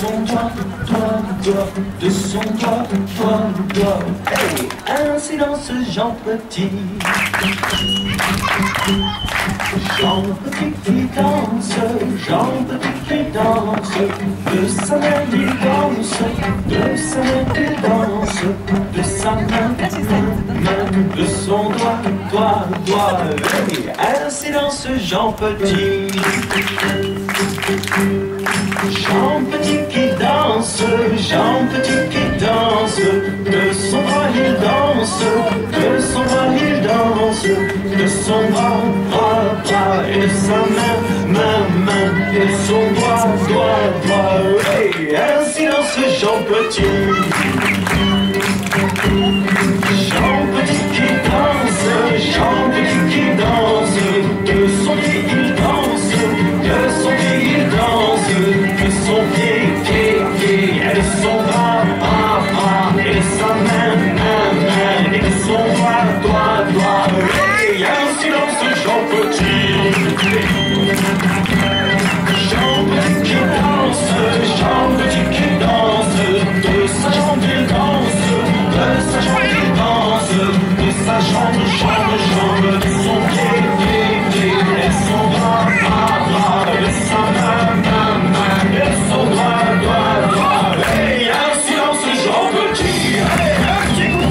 son doigt, de son doigt. Hey, un silence Jean Petit. Jean Petit qui danse, Jean Petit qui danse, de sa main il danse, de sa main il danse, de sa main, de son doigt. Hey, un silence Jean Petit. Jean Petit qui danse, Jean Petit qui danse, de son bras il danse, de son bras il danse, de son bras et de sa main, et de son doigt. Hey, un silence Jean Petit. Jean Petit qui danse, Jean Petit qui danse, de son pied il danse, de son pied il danse, de son pied, et de son bras, et de sa main, et de son doigt. Hey, un silence Jean Petit. Jean Petit qui danse, Jean Petit qui danse, de sa jambe il danse, de sa jambe il danse, de sa jambe, de son pied, et de son bras, et de sa main, et de son doigt. Hey, un silence Jean Petit. Hey, un petit coup de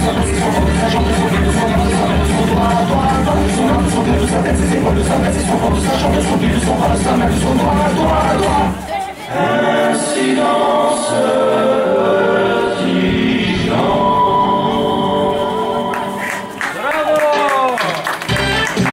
Son droit,